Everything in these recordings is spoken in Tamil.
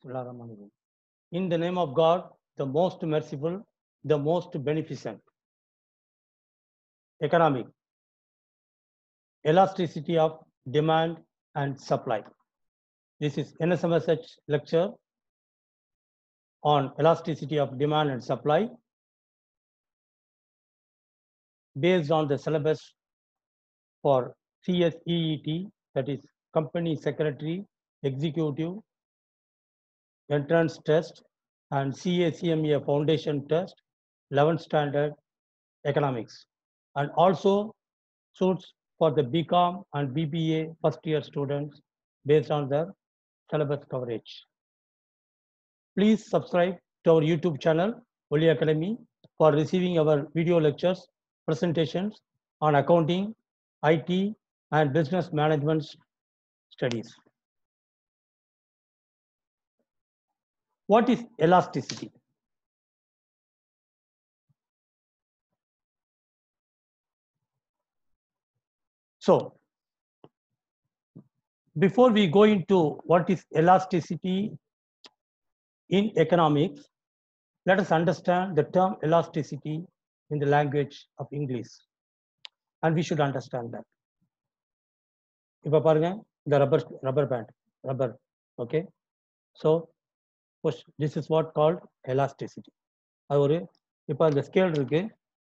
In the name of God, the most merciful, the most beneficent. Economic. Elasticity of demand and supply. This is NSMSH lecture on elasticity of demand and supply based on the syllabus for CSEET, that is Company Secretary Executive Entrance Test, and CACMA Foundation Test, 11th Standard Economics, and also suits for the BCom and BBA first year students based on their syllabus coverage. Please subscribe to our YouTube channel, Oli Academy, for receiving our video lectures, presentations on accounting, IT, and business management studies. What is elasticity? So, before we go into what is elasticity in economics, let us understand the term elasticity in the language of English. And we should understand that. இப்போ பாருங்க, the rubber band, rubber, okay? So, this is what called elasticity. அது ஒரு இப்போ அந்த ஸ்கேல் இருக்கு,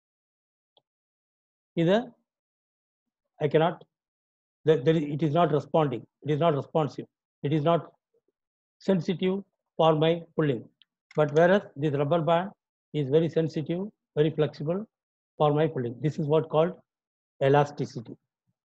இதை I cannot, it is not responding, it is not responsive, it is not sensitive for my pulling. But whereas this rubber band is very sensitive, very flexible for my pulling. This is what called elasticity.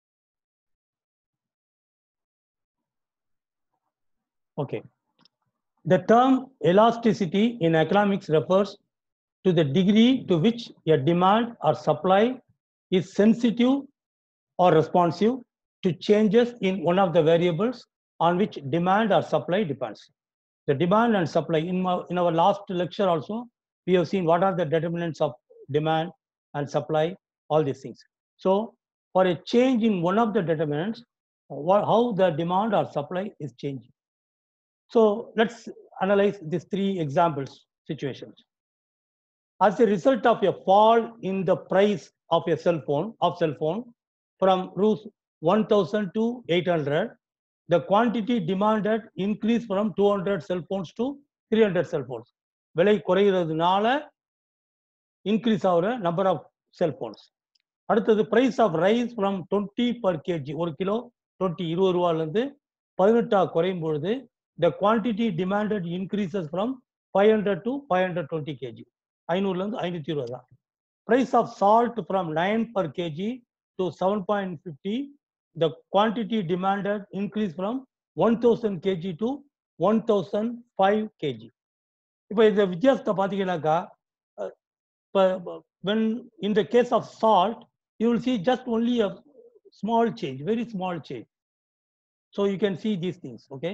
Okay. The term elasticity in economics refers to the degree to which a demand or supply is sensitive or responsive to changes in one of the variables on which demand or supply depends. The demand and supply, in our last lecture also, we have seen what are the determinants of demand and supply, all these things. So for a change in one of the determinants, how the demand or supply is changing. So let's analyze these three examples, situations. As a result of a fall in the price of a cell phone from rupees 1,000 to 800, the quantity demanded increased from 200 cell phones to 300 cell phones. விலை குறைகிறதுனால increase ஆகிற number of cell phones. அடுத்தது price of rice from 20 per kg, ஒரு கிலோ 20 ரூபாயிலிருந்து 18 குறையும் பொழுது the quantity demanded increases from 500 to 520 kg. 500லிருந்து 520 தான். Price of salt from 9 per kg to 7.50, the quantity demanded increase from 1000 kg to 1005 kg. இப்போ இந்த வித்தியாசத்தை பார்த்தீங்கன்னாக்கா, when in the case of salt, you will see just only a small change, very small change. So you can see these things, okay?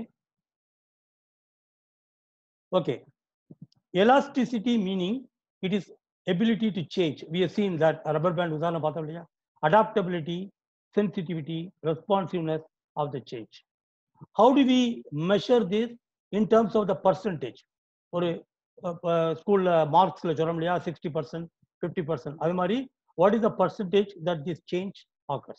Okay. Elasticity meaning it is ability to change. We have seen that rubber band udana பார்த்தோம் இல்லையா, adaptability, sensitivity, responsiveness of the change. How do we measure this in terms of the percentage? ஒரு ஸ்கூல்ல மார்க்ஸ்ல சொல்றோம் இல்லையா, 60%, 50%, அது மாதிரி what is the percentage that this change occurs?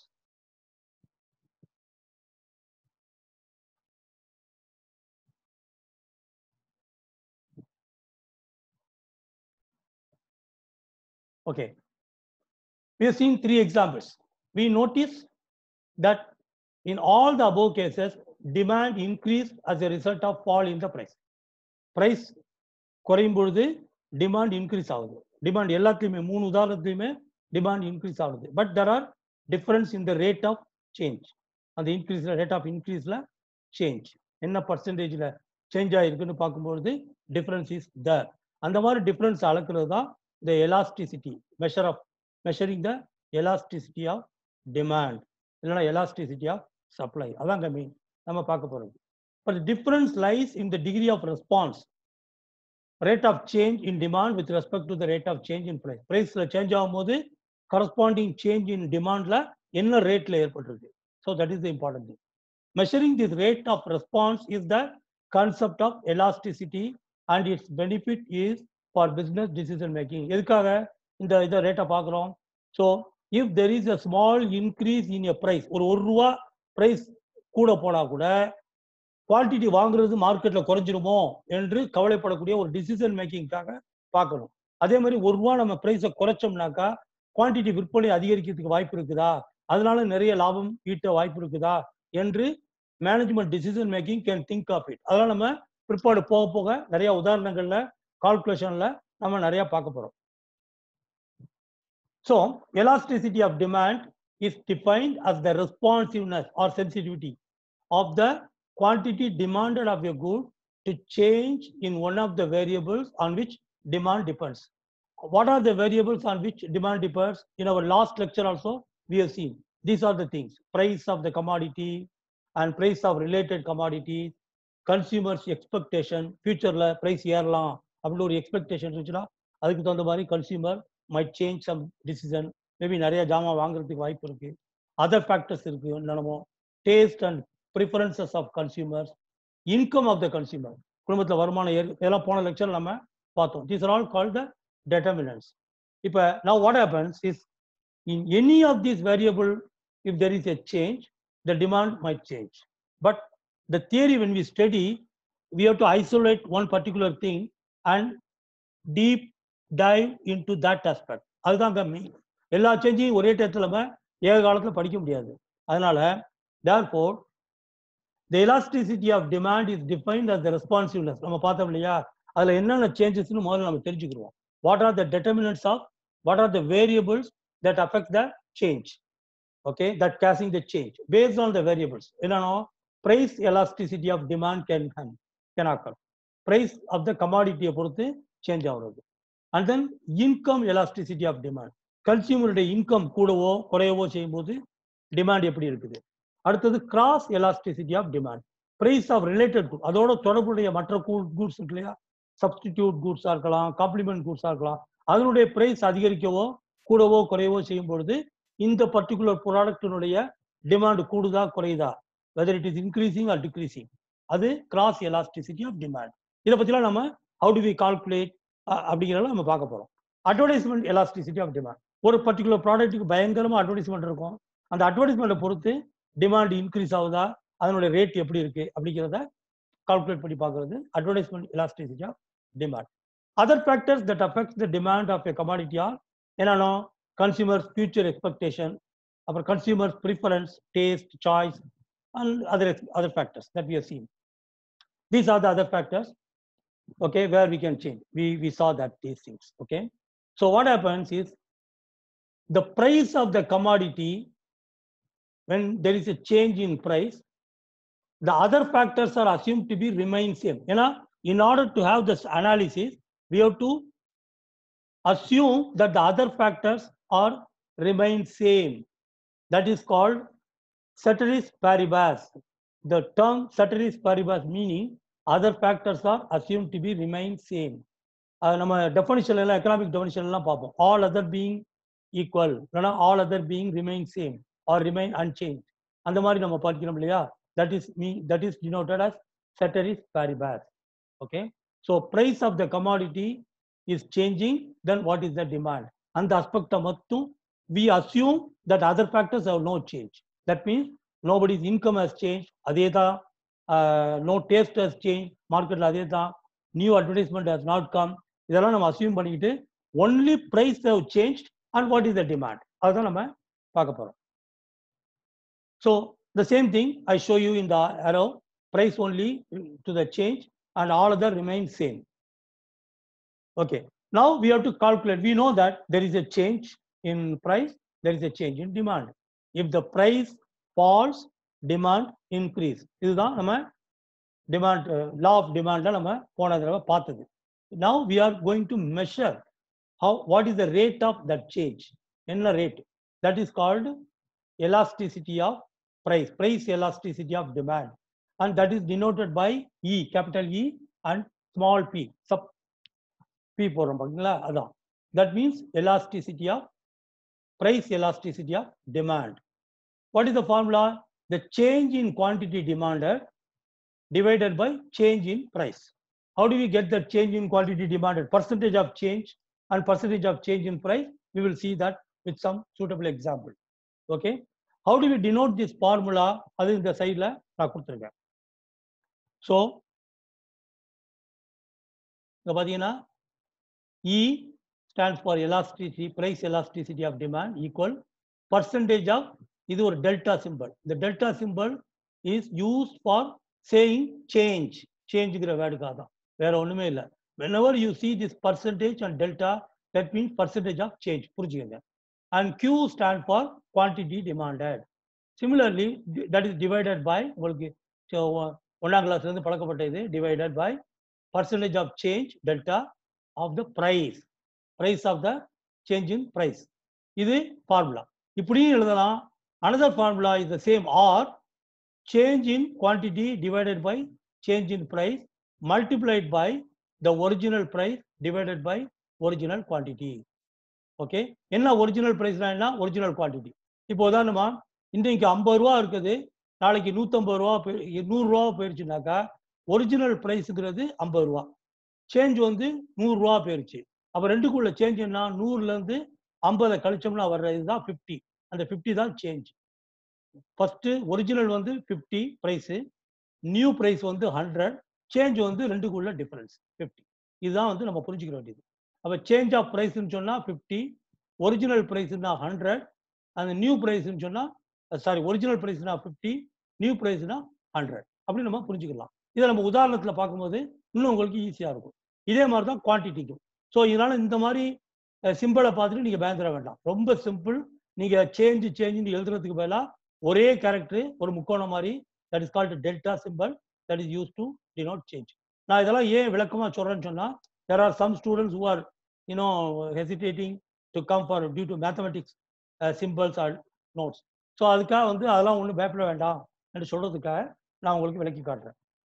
Okay, we have seen three examples. We notice that in all the above cases, demand increased as a result of fall in the price. Price குறையும் பொழுது demand increase ஆகுது. Demand எல்லாத்துலயுமே மூணு உதாரணத்துலயுமே demand increase ஆகுது. But there are difference in the rate of change. அந்த increase rate of increaseல change என்ன percentageல change ஆயிருக்குன்னு பார்க்கும்பொழுது difference is there. அந்த மாதிரி difference அளக்கிறது தான் the elasticity, measuring the elasticity of demand, இல்லைன்னா elasticity of supply. அதாங்க மெயின் நம்ம பார்க்க போறது. But the difference lies in the degree of response, rate of change in demand with respect to the rate of change in price. Priceல change ஆகும்போது corresponding change in demandல என்ன ரேட்ல ஏற்பட்டிருக்கு. So that is the important thing. Measuring this rate of response is the concept of elasticity and its benefit is for business decision making. எதுக்காக இந்த ரேட்டை பார்க்குறோம்? So if there is a small increase in a price, ஒரு ரூபா பிரைஸ் கூட போனா கூட குவான்டிட்டி வாங்குறது மார்க்கெட்ல குறைஞ்சிருமோ என்று கவலைப்படக்கூடிய ஒரு டிசிஷன் மேக்கிங்காக பார்க்கணும். அதே மாதிரி ஒரு ரூபா நம்ம பிரைஸை குறைச்சோம்னாக்கா குவான்டிட்டி விற்பனை அதிகரிக்கிறதுக்கு வாய்ப்பு இருக்குதா, அதனால நிறைய லாபம் ஈட்ட வாய்ப்பு இருக்குதா என்று management decision making can think of it. அதெல்லாம் நம்ம பிற்பாடு போக போக நிறைய உதாரணங்கள்ல கால்குலேஷன்ல நம்ம நிறைய பார்க்க போறோம். So elasticity of demand is defined as the responsiveness or sensitivity of the quantity demanded of a good to change in one of the variables on which demand depends. What are the variables on which demand depends? In our last lecture also we have seen these are the things: price of the commodity and price of related commodities, consumers expectation, futureல price ஏறலாம் அப்படி ஒரு expectation இருந்துச்சுன்னா அதுக்கு தகுந்த மாதிரி consumer might change some decision, maybe நிறைய ஜாமான் வாங்குறதுக்கு வாய்ப்பு இருக்கு. அதர் ஃபேக்டர்ஸ் இருக்கு என்னமோ, taste and preferences of consumers, income of the consumer, குடும்பத்தில் வருமானம் இதெல்லாம் போன லெக்சர் நம்ம பார்த்தோம். These are all called the determinants. இப்போ now what happens is in any of these variable if there is a change the demand might change, but the theory when we study we have to isolate one particular thing and deep dive into that aspect. அதுதான் மெயின். எல்லா சேஞ்சையும் ஒரே டயத்தில் நம்ம ஏக காலத்தில் படிக்க முடியாது. அதனால therefore the elasticity of demand is defined as the responsiveness. நம்ம பார்த்தோம் இல்லையா, அதுல என்னென்ன சேஞ்சஸ்னு முதல்ல நம்ம தெரிஞ்சுக்கிறோம். What are the determinants of, what are the variables that affect the change, okay, that causing the change. Based on the variables என்னன்னா price elasticity of demand can occur. Price of the commodity பொறுத்து சேஞ்ச் ஆகுறது. And then income elasticity of demand, கன்சியூமருடைய இன்கம் கூடவோ குறையவோ செய்யும்போது டிமாண்ட் எப்படி இருக்குது. அடுத்தது cross elasticity of demand, price of related good, அதோட தொடர்புடைய மற்ற கூட்ஸ் இருக்கு இல்லையா, சப்ஸ்டிடியூட் கூட்ஸா இருக்கலாம், காம்ப்ளிமெண்ட் கூட்ஸா இருக்கலாம், அதனுடைய பிரைஸ் அதிகரிக்கவோ கூடவோ குறையவோ செய்யும் பொழுது இந்த பர்டிகுலர் ப்ராடக்டினுடைய டிமாண்ட் கூடுதா குறையுதா, whether it is increasing or decreasing, அது கிராஸ் எலாஸ்டிசிட்டி ஆஃப் டிமாண்ட். இதை பத்திலாம் நம்ம ஹவு டு வி கால்குலேட் அப்படிங்கிறத நம்ம பார்க்க போறோம். அட்வர்டைஸ்மெண்ட் எலாஸ்டிசிட்டி ஆஃப் டிமாண்ட், ஒரு பர்டிகுலர் ப்ராடக்ட்டுக்கு பயங்கரமா அட்வர்டைஸ்மெண்ட் இருக்கும், அந்த அட்வர்டைஸ்மெண்ட்டை பொறுத்து டிமாண்ட் இன்க்ரீஸ் ஆகுதா, அதனுடைய ரேட் எப்படி இருக்கு அப்படிங்கிறத கால்குலேட் பண்ணி பார்க்கறது advertisement elasticity of demand. Other factors that affects the demand of a commodity are என்னன்னா கன்சியூமர்ஸ் ஃபியூச்சர் எக்ஸ்பெக்டேஷன், அப்புறம் consumers preference, taste, choice and other factors that we have seen. These are the other factors, okay, where we can change. We saw that these things, okay. So what happens is the price of the commodity, when there is a change in price, the other factors are assumed to be remain same. You know, in order to have this analysis we have to assume that the other factors are remain same. That is called ceteris paribus. The term ceteris paribus meaning other factors are assumed to be remain same. நம்ம டெஃபினிஷன் எல்லாம் எக்கனாமிக் டெஃபினிஷன் எல்லாம் பார்ப்போம். ஆல் அதர் பீயிங் ஈக்குவல், இல்லைன்னா all other being remain same or remain unchange, அந்த மாதிரி நம்ம பார்க்கிறோம் இல்லையா. that is denoted as ceteris paribus, okay. So price of the commodity is changing, then what is the demand, and the aspect மட்டும் we assume that other factors have no change. That means nobody's income has changed, அதே தான். No taste has changed, மார்க்கெட்ல அதே தான். New advertisement has not come. இதெல்லாம் நம்ம அசியூம் பண்ணிக்கிட்டு only price have changed and what is the demand, அதுதான் நம்ம பார்க்க போறோம். So the same thing I show you in the arrow, price only to the change and all other remain same. Okay, now we have to calculate. We know that there is a change in price, there is a change in demand. If the price falls, demand increase. இதுதான் நம்ம டிமாண்ட் law of demand நம்ம போன தடவை பார்த்தது. Now we are going to measure what is the rate of that change. என்ன rate? That is called elasticity of price elasticity of demand, and that is denoted by E, capital E and small p, sub p போறோம் பாத்தீங்களா, அதான். That means elasticity of price elasticity of demand. What is the formula? The change in quantity demanded divided by change in price. How do we get the change in quantity demanded? Percentage of change and percentage of change in price. We will see that with some suitable example. Okay. How do we denote this formula? Other in the side la na kuduthirken. So, E stands for elasticity, price elasticity of demand equal percentage of, this is a delta symbol. The delta symbol is used for saying change. Change word kaada. Whenever you see this percentage and delta, that means percentage of change. And Q stands for quantity demanded. Similarly, that is divided by, divided by percentage of change, delta, of the price of the change in price. This is formula. Another formula is the same, or change in quantity divided by change in price multiplied by the original price divided by original quantity. Okay, enna original price na original quantity. இப்போ உதாரணமா இன்றைக்கு 50 ரூபாய் இருக்குது, நாளைக்கு 150 ரூபாய் 100 ரூபாய் போயிருச்சுனாக்கா ஒரிஜினல் பிரைஸ்ங்கிறது 50 ரூபாய், சேஞ்ச் வந்து 100 ரூபாய் போயிருச்சு. அப்ப ரெண்டுக்குள்ள சேஞ்ச் என்ன? 100ல இருந்து 50 கழிச்சோம்னா வர்ற இதுதான் 50. அந்த 50 தான் சேஞ்ச். ஃபர்ஸ்ட் ஒரிஜினல் வந்து 50 பிரைஸ், நியூ பிரைஸ் வந்து 100, சேஞ்ச் வந்து ரெண்டுக்குள்ள டிஃபரன்ஸ் 50. இதுதான் வந்து நம்ம புரிஞ்சுக்க வேண்டியது. அப்ப சேஞ்ச் ஆஃப் பிரைஸ்னு சொன்னா 50, ஒரிஜினல் பிரைஸ்னா 100, அந்த நியூ பிரைஸ்னு சொன்னா சாரி ஒரிஜினல் பிரைஸ்னா 50, நியூ பிரைஸ்னா 100. அப்படி நம்ம புரிஞ்சுக்கலாம். இதை நம்ம உதாரணத்துல பார்க்கும்போது இன்னும் உங்களுக்கு ஈஸியா இருக்கும். இதே மாதிரி தான் குவான்டிட்டிக்கும். ஸோ இதனால இந்த மாதிரி சிம்பிளை பார்த்துட்டு நீங்க பயந்துட வேண்டாம். ரொம்ப சிம்பிள். நீங்க சேஞ்ச் எழுதுறதுக்கு பதிலாக ஒரே கேரக்டர் ஒரு முக்கோணம் மாதிரி, that is called delta simple, that is use to denote change. நான் இதெல்லாம் ஏன் விளக்கமா சொல்றேன்னு சொன்னா, there are some students who are hesitating to come for due to mathematics symbols or notes. So அதுக்காக வந்து அதெல்லாம் ஒன்றும் பயப்பட வேண்டாம் என்று சொல்றதுக்காக நான் உங்களுக்கு விளக்கி காட்டுறேன்.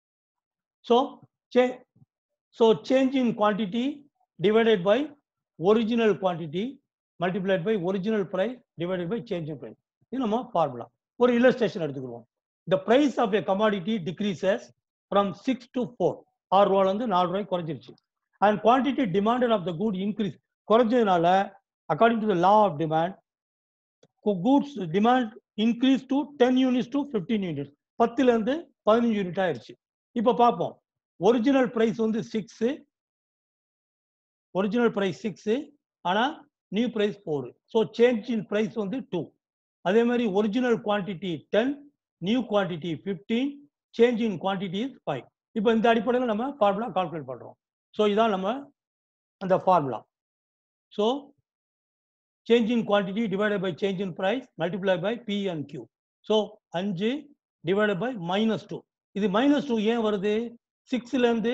So change in quantity divided by original quantity multiplied by original price divided by change in price. இது நம்ம ஃபார்முலா. ஒரு இல்லஸ்ட்ரேஷன் எடுத்துக்கிறோம். The price of a commodity decreases from 6 to 4. 6 ரூபாயில இருந்து 4 ரூபாய் குறைஞ்சிருச்சு. And quantity demanded of the good increase. குறைஞ்சதுனால according to the law of demand, goods demand increased to 10 units to 15 units. 10ல இருந்து 15 யூனிட் ஆயிருச்சு. இப்ப பார்ப்போம். ஒரிஜினல் பிரைஸ் வந்து 6, ஒரிஜினல் பிரைஸ் 6, ஆனா new price 4. So change in price வந்து 2. அதே மாதிரி original quantity 10, new quantity 15, change in quantity 5. இப்போ இந்த அடிப்படையில் நம்ம ஃபார்முலா கால்குலேட் பண்றோம். ஸோ இதான் நம்ம அந்த formula. So change in quantity divided by change in price multiply by P and Q. So 5 divided by -2. இது -2 ஏன் வருது? 6ல இருந்து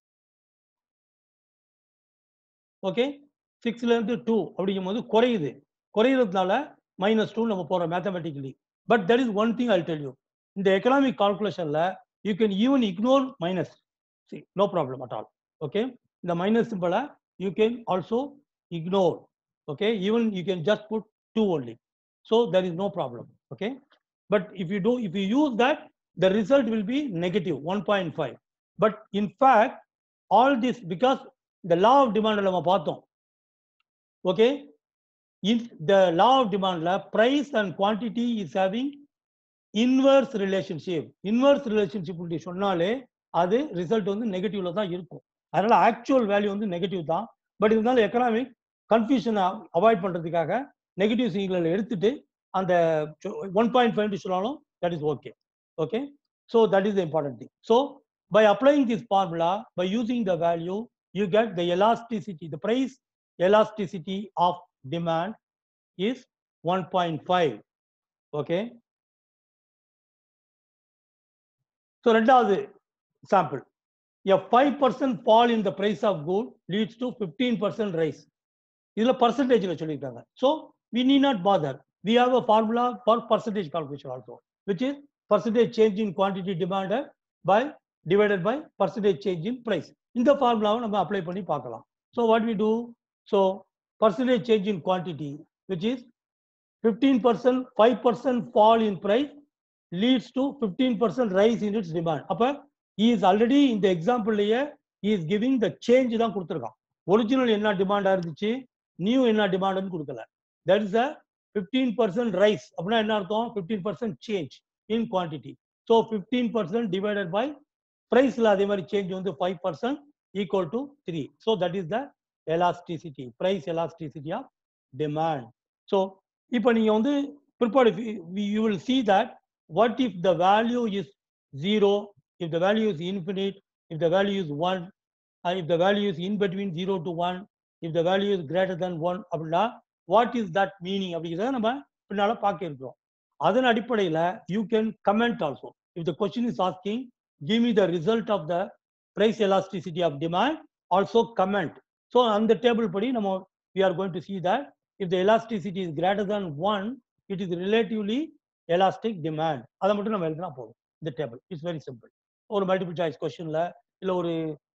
ஓகே 6ல இருந்து 2 அப்படிங்கும் போது குறையுறதுனால -2 நம்ம போறோம் mathematically. But there is one thing I'll tell you. இந்த எக்கனாமிக் கால்குலேஷன்ல you can even ignore minus. See, no problem at all. Okay, the minus symbol you can also ignore. Okay, even you can just put 2 only. So there is no problem. Okay, but if you use that, the result will be negative 1.5. But in fact, all this because the law of demand நம்ம பார்த்தோம். Okay, in the law of demand price and quantity is having inverse relationship. Inverse relationship சொன்னாலே அது ரிசல்ட் வந்து நெகட்டிவ்ல தான் இருக்கும். அதனால ஆக்சுவல் வேல்யூ வந்து நெகட்டிவ் தான். பட் இருந்தாலும் எக்கனாமிக் கன்ஃபியூஷனை அவாய்ட் பண்றதுக்காக நெகட்டிவ் சிக்னல் எடுத்துட்டு அந்த 1.5 சொன்னாலும் that is okay. Okay, so that is the important thing. So by applying this formula, by using the value, you get the elasticity. The price elasticity of demand is 1.5. Okay, so ரெண்டாவது sample, a 5% fall in the price of good leads to 15% rise. இதுல percentageல சொல்லிருக்காங்க. So we need not bother. We have a formula for percentage calculation also, which is percentage change in quantity demanded by divided by percentage change in price. இந்த ஃபார்முலாவை நம்ம அப்ளை பண்ணி பார்க்கலாம். So what we do? So percentage change in quantity, which is 15%, 5% fall in price leads to 15% rise in its demand. அப்ப he is already in the example here, he is giving the change தான் கொடுத்திருக்கான். ஒரிஜினல் என்ன டிமாண்டா இருந்துச்சு, நியூ என்ன டிமாண்ட்னு கொடுக்கல. that is a 15% rise. அப்படின்னா என்ன அர்த்தம், 15% change in quantity. so 15% divided by priceல அதே மாதிரி change வந்து 5% equal to 3. so that is the elasticity, price elasticity of demand. so இப்போ நீங்க வந்து prepared, you will see that what if the value is 0, if the value is infinite, if the value is 1, and if the value is in between 0 to 1, if the value is greater than 1, அப்படின்னா what is that meaning அப்படிங்கிறத நம்ம பின்னால பார்க்க இருக்கிறோம். அதன் அடிப்படையில் you can comment also. if the question is asking give me the result of the price elasticity of demand, also comment. so on the table படி நம்ம we are going to see that if the elasticity is greater than 1, it is relatively elastic demand. அதை மட்டும் நம்ம எழுதினா போதும். இந்த டேபிள் இட்ஸ் வெரி சிம்பிள். ஒரு மல்டிபிள் சாய்ஸ் கொஸ்டின்ல இல்ல ஒரு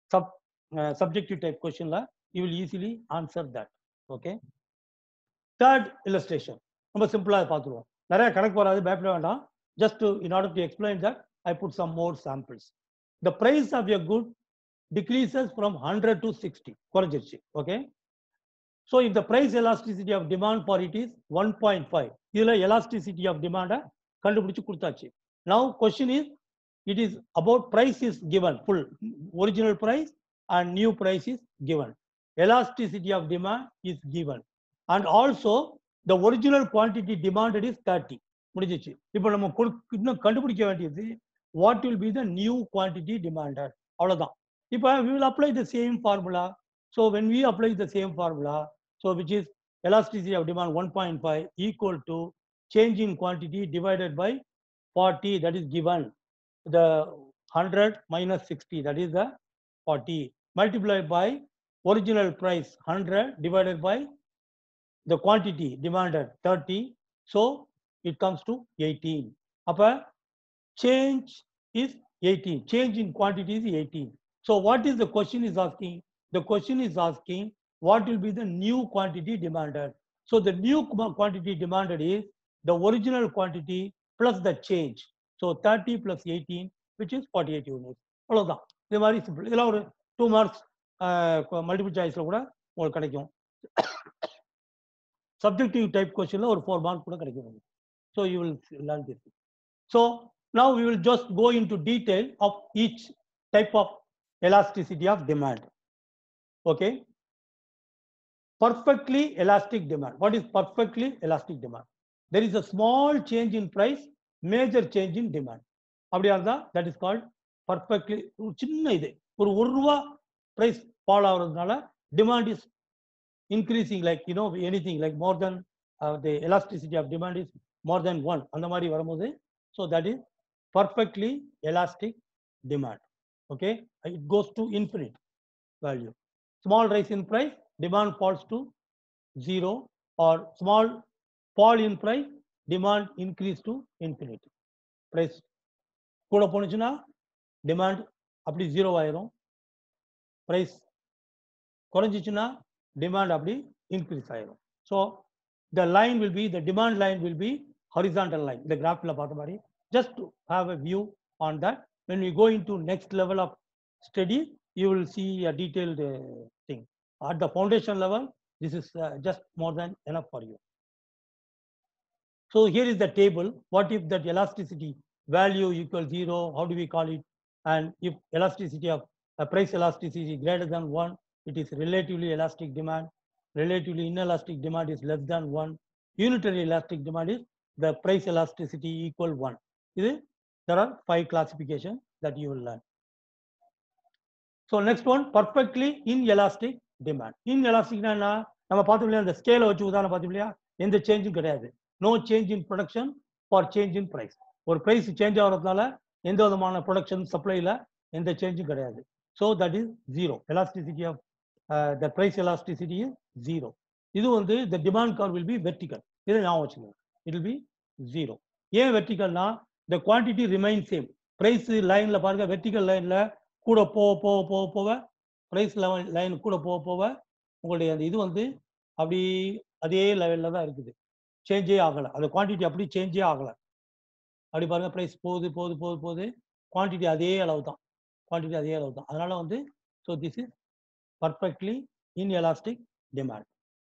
subjective type questionல you will easily answer that. okay, third illustration ரொம்ப சிம்பிளா பார்த்துருவோம். நிறைய கணக்கு வராது, பயப்பட வேண்டாம். just to in order to explain that I put some more samples. the price of a good decreases from 100 to 60, குறைஞ்சிருச்சு. okay, so if the price elasticity of demand for it is 1.5, இதுல elasticity of demand கண்டுபிடிச்சு கொடுத்தாச்சு. now question is, it is about price is given, full original price and new price is given, elasticity of demand is given, and also the original quantity demanded is 30. முடிஞ்சிச்சு. இப்போ நம்ம இன்னும் கண்டுபிடிக்க வேண்டியது what will be the new quantity demanded, அவ்வளவுதான். இப்போ we will apply the same formula. so when we apply the same formula, so which is elasticity of demand 1.5 equal to change in quantity divided by 40, that is given, the 100 minus 60, that is the 40, multiplied by original price 100 divided by the quantity demanded 30, so it comes to 18. அப்ப change is 18, change in quantity is 18. so what is the question is asking? the question is asking what will be the new quantity demanded. so the new quantity demanded is the original quantity plus the change. so 30 plus 18, which is 48 units. அவ்வளவுதான். இது மாதிரி சிம்பிள். இதெல்லாம் ஒரு 2 marks மல்டிபிள் சாய்ஸ்ல கூட உங்களுக்கு கிடைக்கும். subjective type questionல ஒரு 4 mark கூட கிடைக்கும். so you will learn this. so now we will just go into detail of each type of elasticity of demand. okay, perfectly elastic demand. what is perfectly elastic demand? there is a small change in price, major change in demand. அப்படியா இருந்தா that is called perfectly. சின்ன இது ஒரு ரூபாய் price fall ஆகுறதுனால demand is increasing, like you know anything like more than the elasticity of demand is more than 1, அந்த மாதிரி வரும்போது so that is perfectly elastic demand. okay, it goes to infinite value. small rise in price, demand falls to 0, or small fall in price, demand increase to infinity. price கூட போனுச்சுன்னா demand அப்படி 0 ஆயிரும், price குறைஞ்சிச்சுன்னா demand அப்படி increase ஆயிரும். so the line will be, the demand line will be horizontal line. இந்த கிராஃப்ல பார்த்த மாதிரி, just to have a view on that. when we go into next level of study, you will see a detailed thing. at the foundation level, this is just more than enough for you. so here is the table. what if that elasticity value equals 0, how do we call it? and if elasticity of price elasticity is greater than 1, it is relatively elastic demand. relatively inelastic demand is less than 1. unitary elastic demand is the price elasticity equal 1. there are 5 classifications that you will learn. so next one, perfectly inelastic demand. inelastic na நம்ம பார்த்தோம் இல்லையா, அந்த ஸ்கேலை வச்சு உதாரணம் பார்த்தோம் இல்லையா, எந்த சேஞ்சும் கிடையாது. no change in production for change in price. ஒரு பிரைஸ் சேஞ்ச் ஆகிறதுனால எந்த விதமான ப்ரொடக்ஷன் சப்ளைல எந்த சேஞ்சும் கிடையாது. so that is 0. elasticity of the price elasticity is 0. இது வந்து the demand curve will be vertical. இதை ஞாபகம் வச்சுக்கோங்க, it will be 0. ஏன் வெர்டிகல்னா the quantity remains same. Price லைன்ல பாருங்க, வெர்டிகல் லைன்ல கூட போக பிரைஸ் லைன் கூட போக உங்களுடைய அந்த இது வந்து அப்படி அதே லெவல்ல தான் இருக்குது, சேஞ்சே ஆகலை. அந்த குவான்டிட்டி அப்படி சேஞ்சே ஆகலை. அப்படி பாருங்க, பிரைஸ் போகுது, குவான்டிட்டி அதே அளவு தான். குவான்டிட்டி அதே அளவு தான். அதனால வந்து so this is perfectly inelastic demand.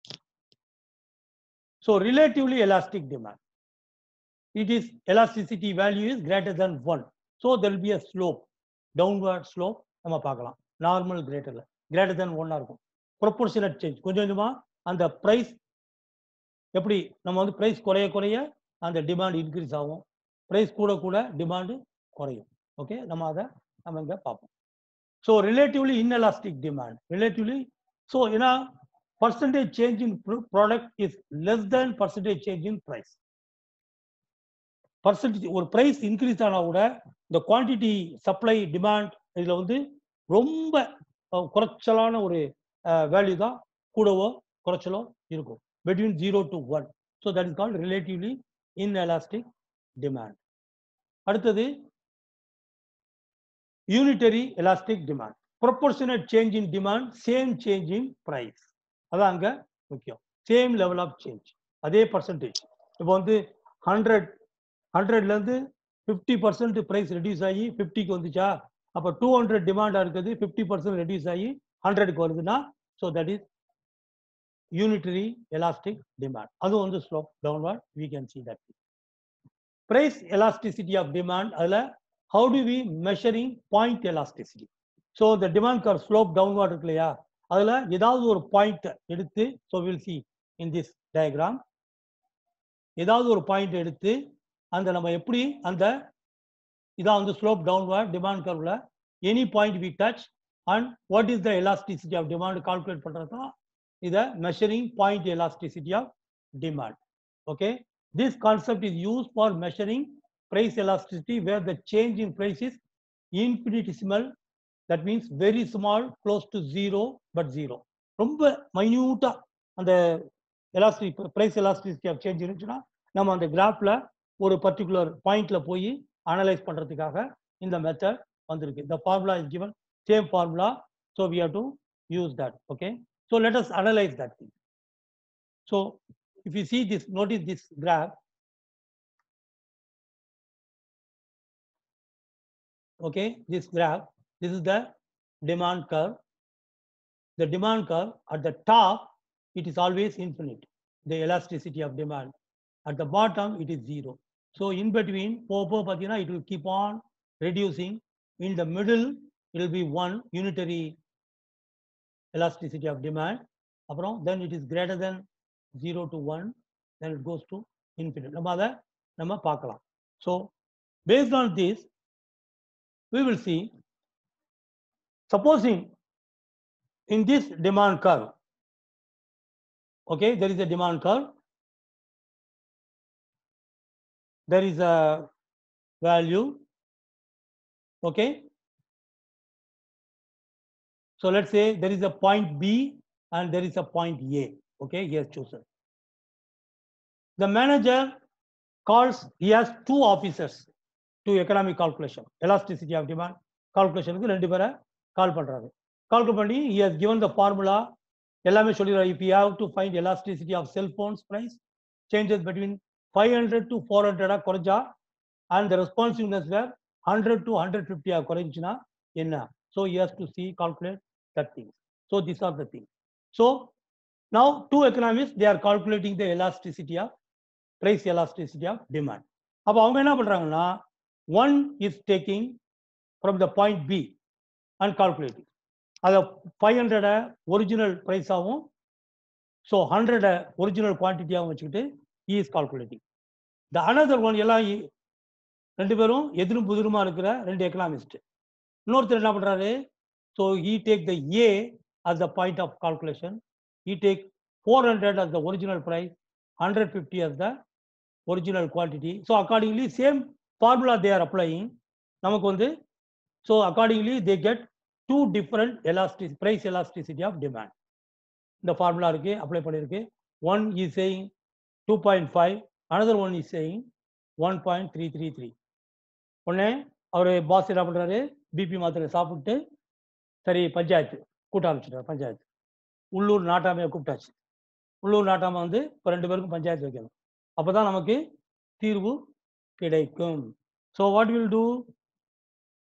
So relatively elastic demand, it is elasticity value is greater than 1. So there will be a slope, downward slope நம்ம பார்க்கலாம். நார்மல் greater than 1 இருக்கும். ப்ரொபோர்ஷனட் சேஞ்ச், கொஞ்சம் கொஞ்சமா அந்த பிரைஸ் எப்படி நம்ம வந்து பிரைஸ் குறைய குறைய அந்த டிமாண்ட் இன்க்ரீஸ் ஆகும், பிரைஸ் கூட கூட டிமாண்ட் குறையும். ஓகே, நம்ம அதை நம்ம இங்க பார்ப்போம். So relatively inelastic demand, relatively so ஏன்னா percentage change in product is less than percentage change in price. Percentage ஒரு பிரைஸ் இன்க்ரீஸ் ஆனால் கூட இந்த குவான்டிட்டி சப்ளை டிமாண்ட் இதில் வந்து ரொம்ப குறைச்சலான ஒரு வேல்யூ தான் கூடவோ குறைச்சலோ இருக்கும், between 0 to 1. So that is called relatively inelastic demand. அடுத்தது unitary elastic demand, proportionate change in demand, same change in price. அதான் அங்க முக்கியம், சேம் லெவல் ஆஃப் சேஞ்ச், அதே பர்சன்டேஜ். இப்போ வந்து 100ல இருந்து 50% பிரைஸ் ரெடியூஸ் ஆகி 50க்கு வந்துச்சா, அப்போ 200 டிமாண்டா இருக்குது, 50% ரெடியூஸ் ஆகி 100க்கு வருதுன்னா, so that is unitary elastic demand. அது வந்து slope downward, we can see that. Price elasticity of demand, அதுல how do we measuring point elasticity? So the demand curve slope downward இருக்கு இல்லையா, அதுல ஏதாவது ஒரு பாயிண்ட் எடுத்து, so we'll see in this diagram, ஏதாவது ஒரு பாயிண்ட் எடுத்து அந்த நம்ம எப்படி அந்த இதான் வந்து ஸ்லோப் டவுன்வர்ட் டிமாண்ட் கர்வ்ல any point we touch and what is the elasticity of demand calculate பண்றது தான் இதை measuring point elasticity of demand. Okay, this concept is use for measuring price elasticity where the change in price is infinitesimal, that means very small, close to 0 but 0. ரொம்ப மைன்யூட்டா அந்த elastic price elasticity of change இருந்துச்சுன்னா நம்ம அந்த கிராஃப்ல ஒரு பர்டிகுலர் பாயிண்ட்ல போய் அனலைஸ் பண்றதுக்காக இந்த மெத்தட் வந்திருக்கு. The formula is given, same formula, so we have to use that. Okay, so let us analyze that thing. So if you see this, notice this graph. Okay, this graph, this is the demand curve. The demand curve at the top, it is always infinite, the elasticity of demand. At the bottom, it is 0. So in between, it will keep on reducing. In the middle, it will be 1 unitary elasticity of demand. Then it is greater than 0 to 1. Then it goes to infinite. So based on this, we will see, supposing in this demand curve, okay, there is a demand curve. There is a value. Okay, so let's say there is a point B and there is a point A. Okay, he has chosen. The manager calls, he has 2 officers to economic calculation, elasticity of demand calculation க்கு 2 பேரை கால் பண்றாரு. கால் பண்ணி he has given the formula, எல்லாமே சொல்லிடுறாரு. If you have to find elasticity of cell phones price changes between 500 to 400 குறைஞ்சா and the responsiveness were 100 to 150 குறைஞ்சுனா என்ன? So he has to see, calculate that thing. So these are the things. So now 2 economists, they are calculating the elasticity of price elasticity of demand. அப்ப அவங்க என்ன பண்றாங்கன்னா, one is taking from the point B and calculating. அத 500 ஒரிஜினல் பிரைஸ் ஆகும், so 100 ஒரிஜினல் குவான்டிட்டி ஆகும் வச்சுக்கிட்டு he is calculating. The another one, எல்லாம் 2 பேரும் எதிரும் புதிருமா இருக்கிற 2 எக்கனாமிஸ்ட். இன்னொருத்தர் என்ன பண்றாரு, so he take the A as the point of calculation, he take 400 as the original price, 150 as the original quantity. So accordingly same formula they are applying. நமக்கு வந்து so accordingly they get 2 different price elasticity of demand. இந்த ஃபார்முலா இருக்கு, அப்ளை பண்ணிருக்கு. One is saying 2.5, another one is saying 1.333. உடனே அவரு பாஸ் என்ன பண்றாரு, பிபி மாத்திரை சாப்பிட்டு சரி பஞ்சாயத்து கூட்ட ஆரம்பிச்சுட்டாரு. பஞ்சாயத்து உள்ளூர் நாட்டாமையை கூப்பிட்டாச்சு. உள்ளூர் நாட்டாமை வந்து இப்போ 2 பேருக்கும் பஞ்சாயத்து வைக்கணும், அப்பதான் நமக்கு தீர்வு கிடைக்கும். ஸோ வாட் வில் டூ,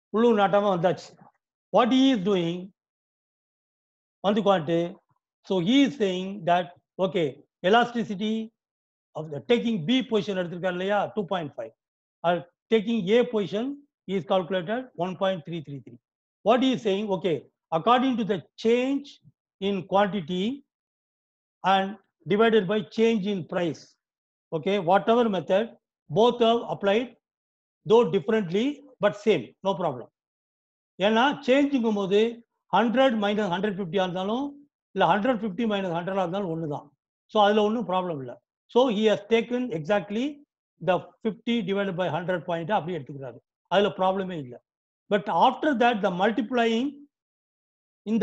உள்ளூர் நாட்டாம வந்தாச்சு. What he is doing வந்து quantity. So he is saying that okay, elasticity of the taking B position எடுத்திருக்காரு இல்லையா 2.5 or taking A position is calculated 1.333. What he is saying, okay, according to the change in quantity and divided by change in price, okay, whatever method, both have applied, though differently but same, no problem. ஏன்னா சேஞ்சுங்கும் போது 100 மைனஸ் 150 இருந்தாலும் இல்லை 150 மைனஸ் 100 இருந்தாலும் ஒன்று தான். ஸோ அதில் ஒன்றும் ப்ராப்ளம் இல்லை. So he has taken exactly the 50 divided by 100 point அப்படி எடுத்துக்கிறாரு. அதில் ப்ராப்ளமே இல்லை. But after that the multiplying இந்த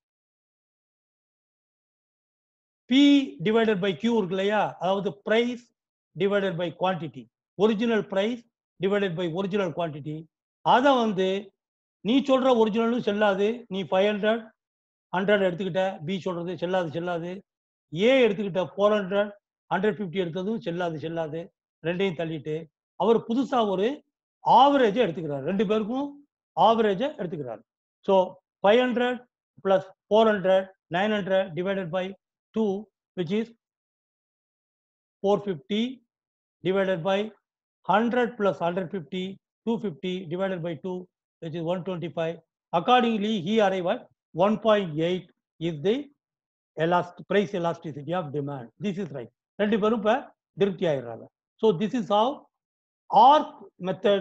பி டிவைடட் பை கியூ இருக்கு இல்லையா, அதாவது price divided by quantity, original price divided by original quantity, அதை வந்து நீ சொல்ற ஒரிஜினலும் செல்லாது, நீ 500 100 எடுத்துக்கிட்ட, பி சொல்றது செல்லாது, ஏ எடுத்துக்கிட்ட 400 150 எடுத்ததும் செல்லாது, ரெண்டையும் தள்ளிட்டு அவர் புதுசா ஒரு ஆவரேஜை எடுத்துக்கிறார். ரெண்டு பேருக்கும் ஆவரேஜை எடுத்துக்கிறார். So 500 plus 400 900 divided by 2, which is 450 divided by 100 plus 150 250 divided by 2, which is 125. Accordingly, he arrived at 1.8 is the price elasticity of demand. This is right. ரெண்டு பேரும் இப்ப திருப்தி ஆயிடுறாங்க. So this is how arc method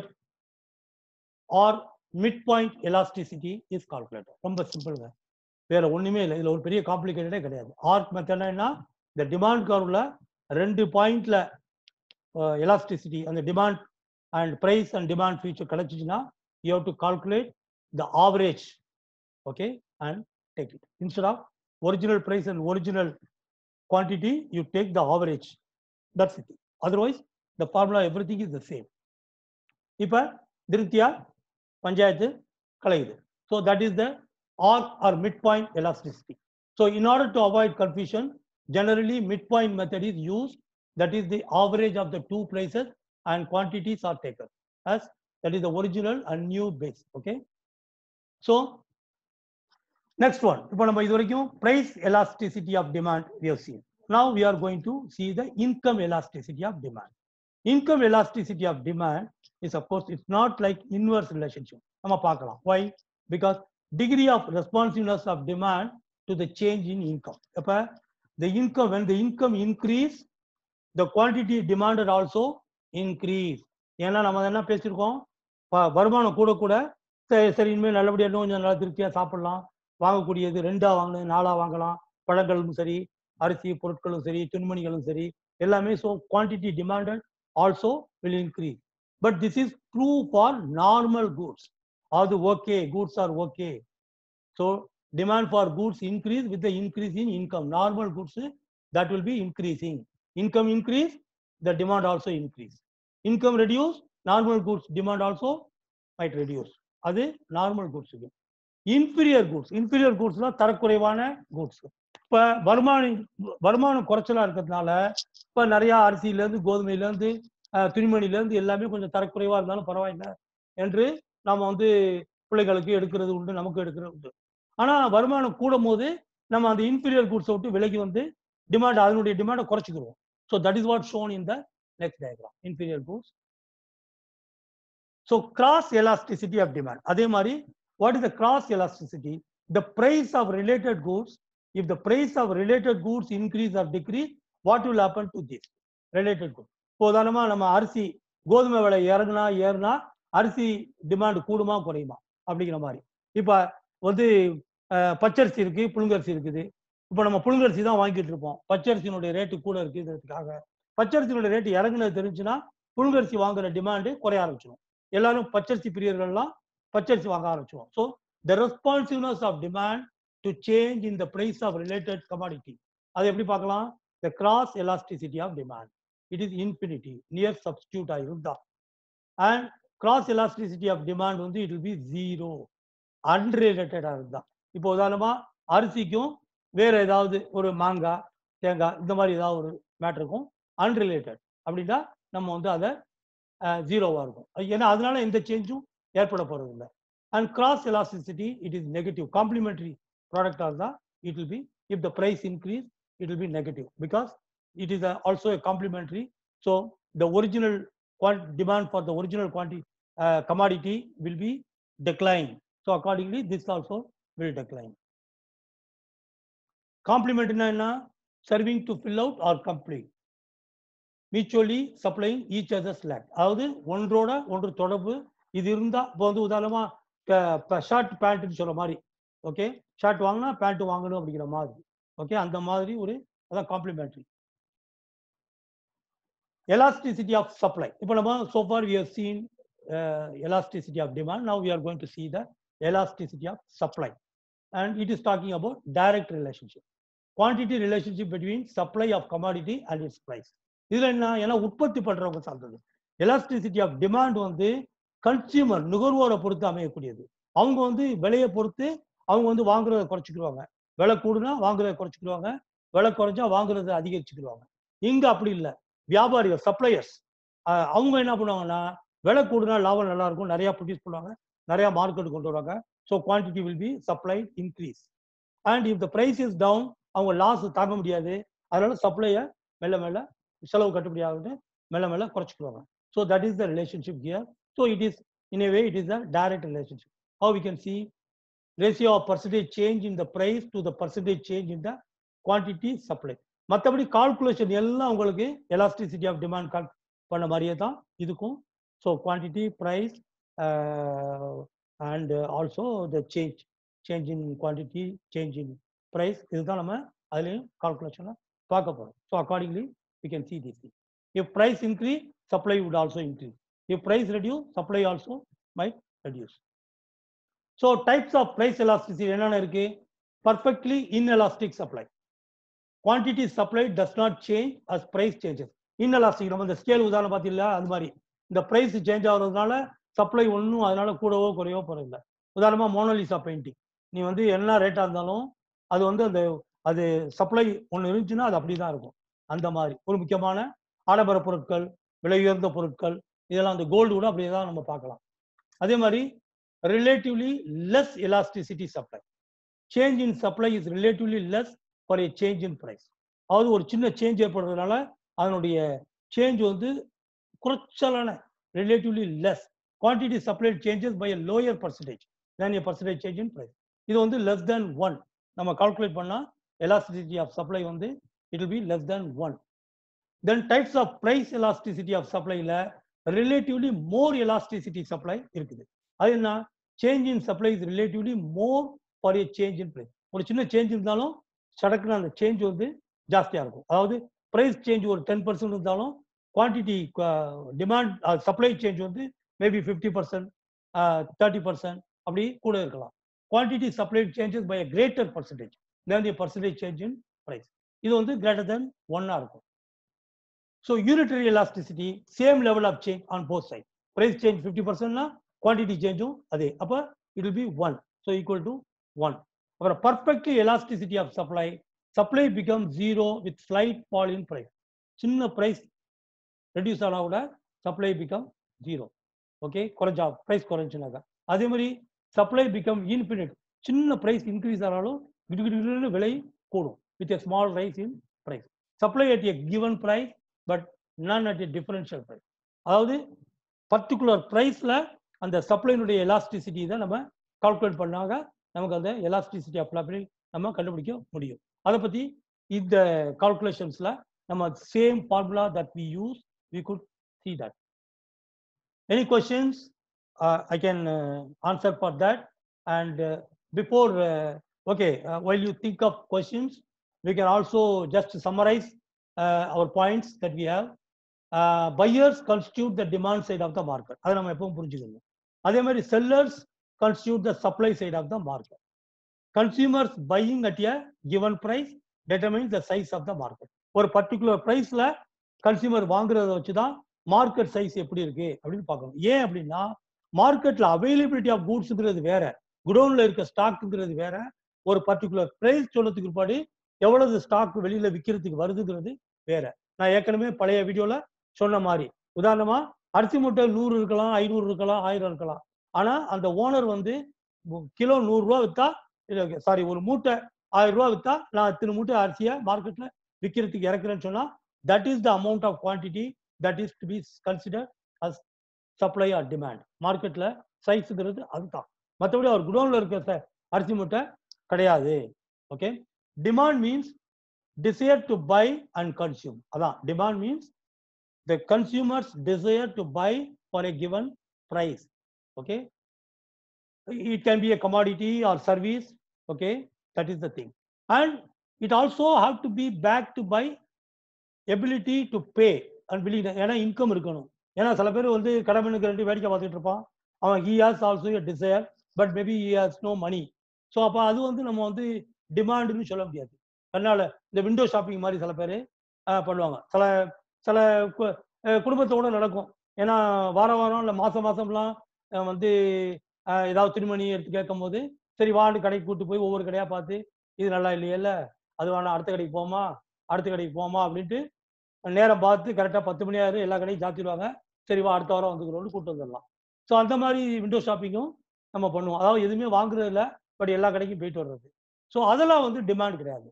or midpoint elasticity is calculated. ரொம்ப சிம்பிள்ங்க, வேற ஒண்ணுமே இல்லை. இதுல ஒரு பெரிய காம்ப்ளிகேட்டடே கிடையாது. ஆர்க் மெத்தட்னா இந்த டிமாண்ட் கர்வ்ல 2 பாயிண்ட்ல எலாஸ்டிசிட்டி, அந்த demand and price and demand future கிடைச்சிச்சுன்னா you have to calculate the average, okay, and take it. Instead of original price and original quantity, you take the average. That's it. Otherwise, the formula, everything is the same. இப்ப திருப்தியா panchayat கலையுது. So that is the arc or midpoint elasticity. So in order to avoid confusion, generally midpoint method is used. That is the average of the two prices and quantities are taken as that is the original and new base. Okay. So next one, இப்போ நம்ம இது வரைக்கும் price elasticity of demand we have seen. Now we are going to see the income elasticity of demand. Income elasticity of demand is, of course, it's not like inverse relationship. நம்ம பார்க்கலாம். Why? Because degree of responsiveness of demand to the change in income. அப்ப the income, when the income increase, the quantity demanded also increase. ஏன்னா நம்ம என்ன பேசியிருக்கோம், வருமானம் கூட கூட சரி இனிமேல் நல்லபடியாக இன்னும் கொஞ்சம் நல்லா திருப்தியாக சாப்பிடலாம், வாங்கக்கூடியது 2ஆ வாங்கணும் 4ஆ வாங்கலாம், பழங்களும் சரி, அரிசி பொருட்களும் சரி, துணிமணிகளும் சரி, எல்லாமே. So quantity demanded also will increase. But this is true for normal goods. அது okay, goods are okay. So demand for goods increase with the increase in income. Normal goods that will be increasing. Income increase, the demand also increase. Income reduce, normal goods demand also might reduce. அது நார்மல் கூட்ஸ். இன்ஃபீரியர் கூட்ஸ்லாம் தரக்குறைவான கூட்ஸ். இப்ப வருமானம் குறைச்சலா இருக்கிறதுனால இப்ப நிறைய அரிசியில இருந்து கோதுமையில இருந்து துணிமணில இருந்து எல்லாமே கொஞ்சம் தரக்குறைவா இருந்தாலும் பரவாயில்லை என்று நாம வந்து பிள்ளைகளுக்கு எடுக்கிறது உண்டு, நமக்கு எடுக்கிறது உண்டு. ஆனா வருமானம் கூடும் போது நம்ம அந்த இன்ஃபீரியர் கூட்ஸை விட்டு விலைக்கு வந்து டிமாண்ட், அதனுடைய டிமாண்டை குறைச்சிக்கிறோம். So that is what shown in the next diagram, inferior goods. So cross elasticity of demand. அதே மாதிரி what is the cross elasticity? The price of related goods, if the price of related goods increase or decrease, what will happen to this related goods? உதாரணமா நம்ம அரிசி, கோதுமை விலை ஏறுனா அரிசி டிமாண்ட் கூடுமா குறையுமா அப்படிங்கிற மாதிரி. இப்ப வந்து பச்சரிசி இருக்கு, புழுங்கரிசி இருக்குது. இப்போ நம்ம புழுங்கரிசி தான் வாங்கிட்டு இருப்போம், பச்சரிசியினுடைய ரேட்டு கூட இருக்குதுக்காக. பச்சரிசியினுடைய ரேட்டு இறங்குனது தெரிஞ்சுன்னா புழுங்கரிசி வாங்குற டிமாண்டு குறைய ஆரம்பிச்சிடும். எல்லாரும் பச்சரிசி பிரியர்கள்லாம் பச்சரிசி வாங்க ஆரம்பிச்சிடும். So the responsiveness of demand to change in the price of related commodity, அதை எப்படி பார்க்கலாம்? The cross elasticity of demand, it is infinity, near substitute ஆயிருந்தா. And cross elasticity of demand வந்து இட் வில் பி 0, அன்ரிலேட்டடா இருந்தா. இப்போ உதாரணமா அரிசிக்கும் வேற ஏதாவது ஒரு மாங்காய், தேங்காய், இந்த மாதிரி ஏதாவது ஒரு மேட்டருக்கும் அன்ரிலேட்டட் அப்படின்னா நம்ம வந்து அதை 0வா இருக்கும். ஏன்னா அதனால எந்த சேஞ்சும் ஏற்பட போறது இல்லை. And cross elasticity, it is negative. Complementary product also, it will be, if the price increase, it will be negative because it is also a complementary. So the original demand for the original quantity commodity will be decline. So accordingly, this also will decline. Complement serving to fill out or complete. Mutually supplying each other's slack. அதாவது ஒன்றோட ஒன்று தொடர்பு இது இருந்தா இப்போ வந்து உதாரணமா ஷர்ட் பேண்ட்னு சொல்ற மாதிரி, ஓகே, ஷர்ட் வாங்கினா பேண்ட் வாங்கணும் அப்படிங்கிற மாதிரி, ஓகே, அந்த மாதிரி ஒரு அதான் காம்ப்ளிமெண்டரி. Elasticity of supply. இப்போ நம்ம so far we have seen elasticity of demand. Now we are going to see the elasticity of supply, and it is talking about direct relationship, quantity relationship between supply of commodity and its price. இதுல என்ன, ஏன்னா உற்பத்தி பண்றவங்க சார்ந்தது. எலாஸ்டிசிட்டி ஆஃப் டிமாண்ட் வந்து கன்சியூமர் நுகர்வோரை பொறுத்து அமையக்கூடியது. அவங்க வந்து விலையை பொறுத்து அவங்க வந்து வாங்குறத குறைச்சிக்கிடுவாங்க. விலை கூடுனா வாங்குறத குறைச்சிக்கிடுவாங்க, விலை குறைஞ்சா வாங்குறத அதிகரிச்சுக்கிடுவாங்க. இங்க அப்படி இல்லை. வியாபாரிகள் சப்ளையர்ஸ் அவங்க என்ன பண்ணுவாங்கன்னா, விலை கூடுனா லாபம் நல்லா இருக்கும், நிறைய ப்ரொடியூஸ் பண்ணுவாங்க, நிறைய மார்க்கெட் கொண்டு வருவாங்க. So quantity will be supply increase. And if the price is down, அவங்க லாஸ் தாங்க முடியாது, அதனால சப்ளையை மெல்ல மெல்ல செலவு கட்டுப்படியாகுது, மெல்ல மெல்ல குறைச்சிக்குவாங்க. So that is the relationship here. So it is in a way it is a direct relationship. How we can see ratio of percentage change in the price to the percentage change in the quantity supply. மற்றபடி கால்குலேஷன் எல்லாம் உங்களுக்கு எலாஸ்டிசிட்டி ஆஃப் டிமாண்ட் பண்ண மாதிரியே தான் இதுக்கும். So quantity, price and also the change in quantity, change in price, இதுதான் நம்ம அதுலேயும் கால்குலேஷனை பார்க்க போகிறோம். So accordingly we can see this thing. If price increase, supply would also increase. If price reduce, supply also might reduce. So types of price elasticity என்னென்ன இருக்கு? Perfectly inelastic supply. Quantity supplied does not change as price changes. Inelastic, நம்ம இந்த ஸ்கேல் உதாரணம் பார்த்தீங்களா, அது மாதிரி இந்த பிரைஸ் சேஞ்ச் ஆகுறதுனால சப்ளை ஒன்றும் அதனால கூடவோ குறையவோ போறதில்லை. உதாரணமா மோனோலிசா பெயிண்டிங், நீ வந்து என்ன ரேட்டா இருந்தாலும் அது வந்து அந்த அது சப்ளை ஒன்று இருந்துச்சுன்னா அது அப்படிதான் இருக்கும். அந்த மாதிரி ஒரு முக்கியமான ஆடம்பர பொருட்கள், விலை உயர்ந்த பொருட்கள், இதெல்லாம் அந்த கோல்டு கூட அப்படியே தான் நம்ம பார்க்கலாம். அதே மாதிரி relatively less elasticity supply. Change in supply is relatively less for a change in price. அதாவது ஒரு சின்ன சேஞ்ச் ஏற்படுறதுனால அதனுடைய சேஞ்ச் வந்து குறைச்சலான, relatively less. Quantity supplied changes by a lower percentage than a percentage change in price. இது வந்து லெஸ் தேன் 1 நம்ம கால்குலேட் பண்ணா எலாஸ்டிசிட்டி ஆஃப் சப்ளை வந்து it will be less than 1. Then types of price elasticity of supply ல relatively more elasticity supply இருக்குது. அது என்ன? change in supply is relatively more for a change in price. ஒரு சின்ன சேஞ்ச் இருந்தாலும் சடக்குன்னு அந்த சேஞ்ச் வந்து ஜாஸ்தியா இருக்கும். அதாவது பிரைஸ் சேஞ்ச் ஒரு 10% இருந்தாலும் குவான்டிட்டி டிமாண்ட் சப்ளை சேஞ்ச் வந்து மேபி 50%, 30% அப்படி கூட இருக்கலாம். Quantity supply changes by a greater percentage than the percentage change in price. இது வந்து greater than 1 இருக்கும். So unitary elasticity, same level of change on both sides. Price change 50% னா quantity change அதே, அப்ப it will be 1, so equal to 1. அப்புறம் perfectly elasticity of supply, supply becomes 0 with slight fall in price. சின்ன price reduce ஆனா கூட supply become 0. ஓகே, குறைஞ்சா price குறைஞ்சுனாக்கா. அதே மாதிரி supply become infinite. சின்ன price increase ஆனாலும் கிடுகிடுன்னு விலை கூடும் with a small rise in price. Supply at a given price but none at a differential price. அதாவது பர்டிகுலர் பிரைஸ்ல அந்த சப்ளைனுடைய எலாஸ்டிசிட்டி தான் நம்ம கால்குலேட் பண்ணாங்க, நமக்கு அந்த எலாஸ்டிசிட்டி ஆஃப் சப்ளை நம்ம கண்டுபிடிக்க முடியும். அதை பத்தி இந்த கால்குலேஷன்ஸ்ல நம்ம same formula that we use, we could see that. Any questions? I can answer for that. And before while you think of questions, we can also just summarize our points that we have. Buyers constitute the demand side of the market. அதை நம்ம எப்பவும் புரிஞ்சுக்கணும். அதே மாதிரி sellers constitute the supply side of the market. Consumers buying at a given price determines the size of the market. ஒரு பர்டிகுலர் பிரைஸ்ல கன்சியூமர் வாங்குறத வச்சுதான் மார்க்கெட் சைஸ் எப்படி இருக்கு அப்படின்னு பார்க்கணும். ஏன் அப்படின்னா மார்க்கெட்ல அவைலபிலிட்டி ஆஃப் கூட்ஸ்ங்கிறது வேற, குடோன்ல இருக்க ஸ்டாக்ங்கிறது வேற. ஒரு பர்டிகுலர் பிரைஸ் சொல்லத்துக்கு பிற்பாடு எவ்வளவு ஸ்டாக் வெளியில விற்கிறதுக்கு வருதுங்கிறது வேற. நான் ஏற்கனவே பழைய வீடியோல சொன்ன மாதிரி, உதாரணமா அரிசி மூட்டை 100 இருக்கலாம், 500 இருக்கலாம், 1000 இருக்கலாம். ஆனா அந்த ஓனர் வந்து கிலோ 100 ரூபா வித்தா, சாரி ஒரு மூட்டை 1000 ரூபா வித்தா நான் இத்தனை மூட்டை அரிசியை மார்க்கெட்ல விற்கிறதுக்கு இறக்குறேன்னு சொன்னா that is the amount of quantity that is to be consider as supply or demand. மார்க்கெட்ல சைஸ்ங்கிறது அதுதான். மற்றபடி அவர் குடோன்ல இருக்கிற அரிசி மூட்டை கிடையாது. Okay. Demand means desire to buy and consume. அதான் demand means the consumers desire to buy for a given price. Okay. It can be a commodity or service. Okay. That is the thing. And it also have to be backed by ability to pay and believe. ஏன்னா இன்கம் இருக்கணும். ஏன்னா சில பேர் வந்து கடமைக்கு ரெண்டு வேடிக்கை பார்த்துட்டு இருப்பான். அவன் he has also a desire but maybe he has no money. So அப்போ அது வந்து நம்ம வந்து டிமாண்டுன்னு சொல்ல முடியாது. அதனால இந்த விண்டோ ஷாப்பிங் மாதிரி சில பேர் பண்ணுவாங்க. சில சில குடும்பத்தோட நடக்கும். ஏன்னா வாரம் வாரம் இல்லை மாசம்லாம் வந்து ஏதாவது துணிமணி எடுத்து கேட்கும் போது சரி வாண்டு கடைக்கு கூட்டு போய் ஒவ்வொரு கடையா பார்த்து இது நல்லா இல்லையில அது வேணா அடுத்த கடைக்கு போமா அப்படின்ட்டு நேரம் பார்த்து கரெக்டாக 10 மணி ஆயிரம் எல்லா கடையும் சாத்திடுவாங்க. சரி வா அடுத்த வாரம் வந்துக்கிறோம்னு கூட்டு வந்துடலாம். ஸோ அந்த மாதிரி விண்டோ ஷாப்பிங்கும் நம்ம பண்ணுவோம். அதாவது எதுவுமே வாங்குறது இல்லை, பட் எல்லா கடைக்கும் போயிட்டு வர்றது. ஸோ அதெல்லாம் வந்து டிமாண்ட் கிடையாது.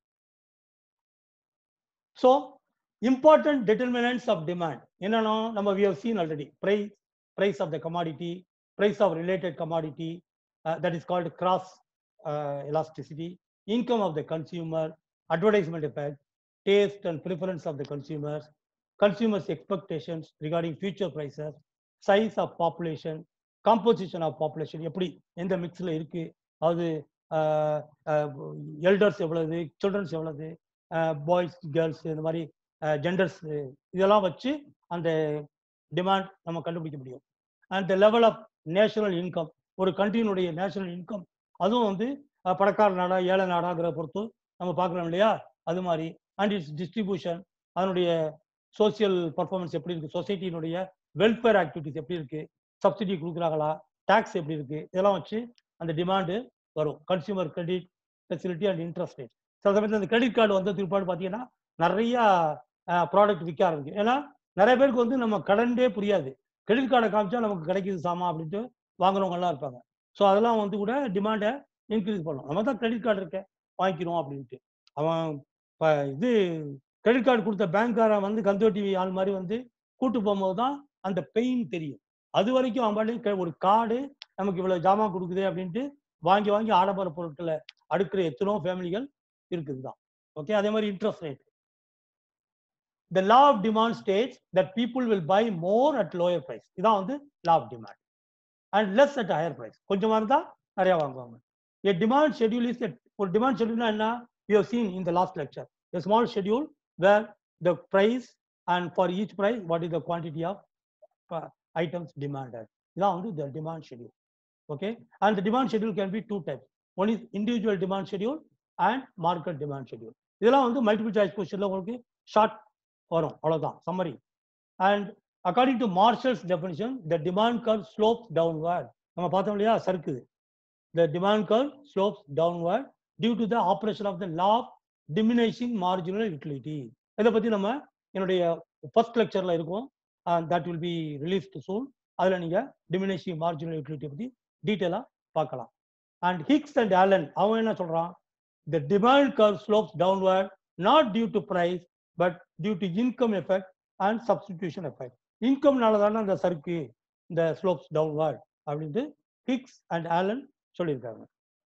So important determinants of demand என்னன்னா நம்ம we have seen already price of the commodity, price of related commodity, that is called cross elasticity, income of the consumer, advertisement effect, taste and preference of the consumers expectations regarding future prices, size of population, composition of population எப்படி எந்த மிக்ஸ்ல இருக்கு, அது எல்டர்ஸ் எவ்வளவு, சில்ட்ரன்ஸ் எவ்வளவு, பாய்ஸ் கேர்ள்ஸ் இந்த மாதிரி ஜெண்டர்ஸ் இதெல்லாம் வச்சு அந்த டிமாண்ட் நம்ம கண்டுபிடிக்க முடியும். And the level of national income, ஒரு கண்ட்ரியினுடைய நேஷனல் இன்கம் அதுவும் வந்து பணக்கார நாடா ஏழை நாடாங்கிற பொறுத்து நம்ம பார்க்கலாம் இல்லையா, அது மாதிரி. அண்ட் இட்ஸ் டிஸ்ட்ரிபியூஷன், அதனுடைய சோசியல் பர்ஃபார்மன்ஸ் எப்படி இருக்கு, சொசைட்டியினுடைய வெல்ஃபேர் ஆக்டிவிட்டிஸ் எப்படி இருக்கு, சப்சிடி கொடுக்குறாங்களா, டாக்ஸ் எப்படி இருக்கு, இதெல்லாம் வச்சு அந்த டிமாண்டு வரும். Consumer credit facility and interest rate. சில சமயத்தில் அந்த கிரெடிட் கார்டு வந்த திருப்பாடு பார்த்தீங்கன்னா நிறைய ப்ராடக்ட் விற்க ஆரம்பிக்கும். ஏன்னா நிறைய பேருக்கு வந்து நம்ம கடன்டே புரியாது, கிரெடிட் கார்டை காமிச்சா நமக்கு கிடைக்குது சாமா அப்படின்ட்டு வாங்குறவங்கலாம் இருப்பாங்க. ஸோ அதெல்லாம் வந்து கூட டிமாண்டை இன்க்ரீஸ் பண்ணும். நம்ம தான் கிரெடிட் கார்டு இருக்க வாங்கிக்கிறோம் அப்படின்ட்டு. அவன் இப்போ இது கிரெடிட் கார்டு கொடுத்த பேங்க்காரன் வந்து கந்தோட்டி ஆள் மாதிரி வந்து கூட்டு போகும்போது தான் அந்த பெயின் தெரியும். அது வரைக்கும் அவன் ஒரு கார்டு நமக்கு இவ்வளவு ஜாமான் கொடுக்குது அப்படின்ட்டு வாங்கி ஆடம்பர பொருட்களை அடுக்கிற எத்தனோ ஃபேமிலிகள் இருக்குதுதான். ஓகே. அதே மாதிரி interest rate. The law of demand states that people will buy more at lower price. இதான் வந்து law of demand. And less at higher price. கொஞ்சமா இருந்தா நிறைய வாங்குவாங்க. A demand schedule is ஒரு demand schedule என்ன, we have seen in the last lecture. A small schedule where the price and for each price what is the quantity of items demanded. இதான் வந்து the demand schedule. Okay. And the demand schedule can be two types. One is individual demand schedule and market demand schedule. இதெல்லாம் வந்து மல்டிபிள் சாய்ஸ் கொஸ்டின்ல உங்களுக்கு ஷார்ட் வரும், அவ்வளவுதான் summary. And according to Marshall's definition the demand curve slopes downward. நம்ம பார்த்தோம் இல்லையா சர்க்குது. The demand curve slopes downward due to the operation of the law of diminishing marginal utility. இதை பத்தி நம்ம என்னுடைய ஃபர்ஸ்ட் லெக்சர்ல இருக்கும், that will be released soon. அதுல நீங்க டிமினிஷிங் மார்ஜினல் யூட்டிலிட்டி பத்தி டீட்டெயிலா பார்க்கலாம். அண்ட் ஹிக்ஸ் அண்ட் ஆலன் அவன் என்ன சொல்றான், the demand curve slopes downward not due to price but due to income effect and substitution effect. income நாலதான அந்த சர்க்கு இந்த slopes downward அப்படினு ஹிக்ஸ் அண்ட் ஆலன் சொல்லியிருக்காங்க.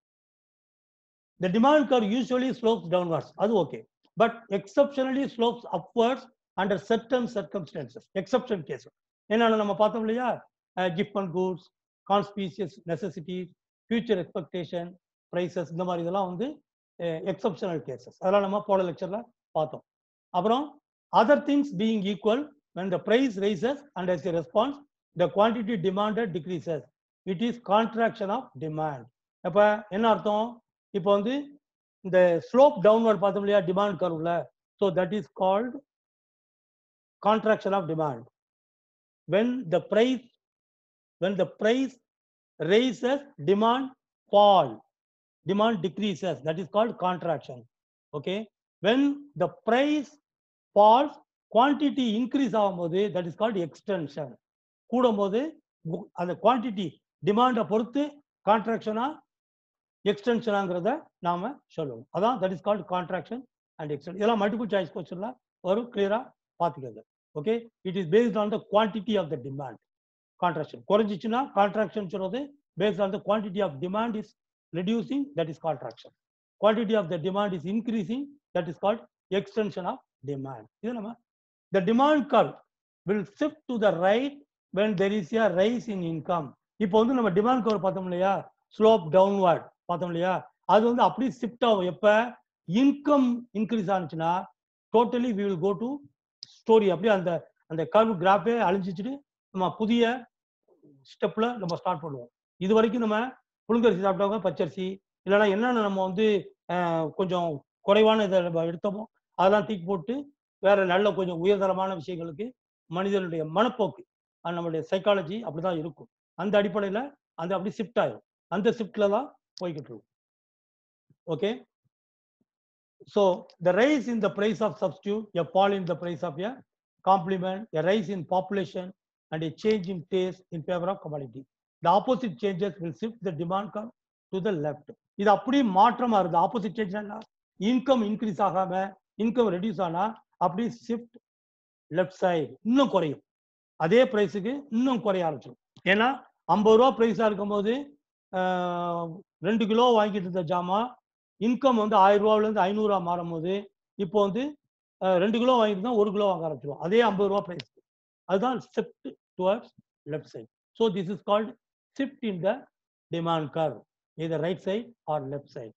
the demand curve usually slopes downwards, அது okay, but exceptionally slopes upwards under certain circumstances. exception cases என்னன்னா நம்ம பார்த்தோம் இல்லையா, gift and goods, conspicuous necessities, future expectation, prices, இந்த மாதிரி இதெல்லாம் வந்து எக்ஸப்ஷனல் கேசஸ். அதெல்லாம் நம்ம போன லெக்சர்ல பார்த்தோம். அப்புறம் other things being equal when the price rises and as a response the quantity demanded decreases, it is contraction of demand. அப்ப என்ன அர்த்தம், இப்போ வந்து இந்த ஸ்லோப் டவுன்வர்ட் பார்த்தோம் இல்லையா டிமாண்ட் கர்வ்ல, so that is called contraction of demand. when the price rises demand fall, demand decreases, that is called contraction. Okay. when the price falls quantity increase ஆகும்போது that is called extension. கூடும்போது அந்த quantity டிமாண்டை பொறுத்து கான்ட்ராக்ஷனா எக்ஸ்டென்ஷனாங்கிறத நாம சொல்லணும். அதான் that is called contraction and extension. இதெல்லாம் மல்டிபிள் சாய்ஸ் கொஸ்டின்ல வரும், கிளியரா பார்த்துக்கங்க. Okay, it is based on the quantity of the demand. Contraction குறைஞ்சிச்சுன்னா கான்ட்ராக்ஷன் சொல்றது based on the quantity of demand is reducing, that is contraction. Quantity of the demand is increasing, that is called extension of demand. The demand curve will shift to the right when there is a rise in income. இப்போ வந்து நம்ம டிமாண்ட் கர்வ் பார்த்தோம் இல்லையா, ஸ்லோப் டவுன்வர்ட் பார்த்தோம் இல்லையா, அது வந்து அப்படியே ஷிஃப்ட் ஆகும். எப்ப இன்கம் இன்க்ரீஸ் ஆனிச்சுன்னா totally we will go to story. அப்படியே அந்த அந்த கர்வ் கிராஃபே அழிஞ்சிச்சுட்டு நம்ம புதிய ஸ்டெப்ல நம்ம ஸ்டார்ட் பண்ணுவோம். இது வரைக்கும் நம்ம புழுங்கரிசி சாப்பிட்டவங்க பச்சரிசி இல்லைன்னா என்னென்ன நம்ம வந்து கொஞ்சம் குறைவான இதை நம்ம எடுத்தோமோ அதெல்லாம் தூக்கி போட்டு வேற நல்ல கொஞ்சம் உயர்தரமான விஷயங்களுக்கு மனிதனுடைய மனப்போக்கு நம்மளுடைய சைக்காலஜி அப்படிதான் இருக்கும். அந்த அடிப்படையில் அது அப்படி ஷிஃப்ட் ஆயிடும். அந்த ஷிஃப்ட்ல தான் போய்கிட்டு இருக்கும். Okay, so the rise in the price of substitute, a fall in the price of a complement, a rise in population and a change in taste in favor of commodity. The opposite changes will shift the demand curve to the left. இது அப்படியே மாற்றமா இருக்கு. ஆப்போசிட் சேஞ்ச் இன்கம் இன்க்ரீஸ் ஆகாம இன்கம் ரெடியூஸ் ஆனா அப்படியே ஷிஃப்ட் லெஃப்ட் சைடு இன்னும் குறையும். அதே பிரைஸுக்கு இன்னும் குறைய ஆரம்பிச்சிடும். ஏன்னா 50 ரூபா பிரைஸா இருக்கும்போது 2 கிலோ வாங்கிட்டு இருந்த ஜாமா இன்கம் வந்து 1000 ரூபாயில இருந்து 500 ரூபா மாறும் போது இப்போ வந்து 2 கிலோ வாங்கிட்டு தான் 1 கிலோ வாங்க ஆரம்பிச்சிடும். அதே 50 ரூபா பிரைஸ். அதுதான் shift towards left side. So this is called shift in the demand curve, either right side or left side.